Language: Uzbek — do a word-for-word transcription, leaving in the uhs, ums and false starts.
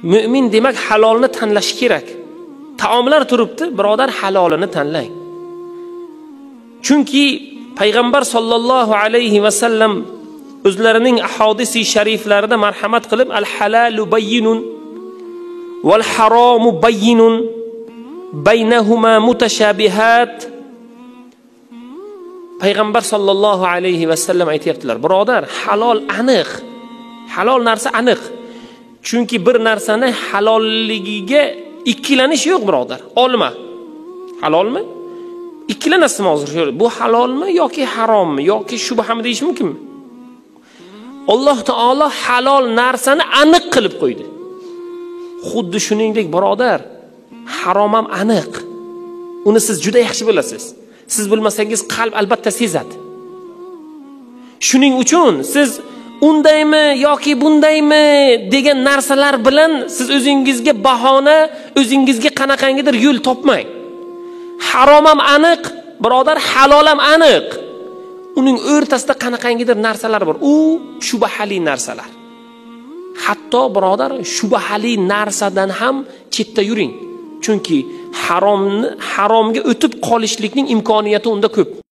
Mu'min demak halolni tanlash kerak. Taomlar turibdi, birodar, halolini tanlang. Chunki payg'ambar sollallohu alayhi va sallam o'zlarining ahadisi shariflarida marhamat qilib, al-halalu bayyinun val haramu bayyinun baynahuma mutashabihat. Payg'ambar sollallohu alayhi va sallam aytibdilar, birodar, halol aniq. Halol narsa aniq. Chunki bir narsani halolligiga ikkilanish yo'q, birodar. Olma. Halolmi? Ikkilanasizmi hozir? Bu halolmi yoki harommi yoki shubhami deyish mumkinmi? Alloh taolo halol narsani aniq qilib qo'ydi. Xuddi shuningdek, birodar, harom ham aniq. Uni siz juda yaxshi bilasiz. Siz bilmasangiz qalb albatta sezadi. Shuning uchun siz undaymi yoki bundaymi degan narsalar bilan siz o'zingizga bahona, o'zingizga qanaqangidir yo'l topmang. Harom ham aniq, birodar, halol ham aniq. Uning o'rtasida qanaqangidir narsalar bor. U shubhali narsalar. Hatto birodar, shubhali narsadan ham chetda yuring. Chunki haromni haromga o'tib qolishlikning imkoniyati unda ko'p.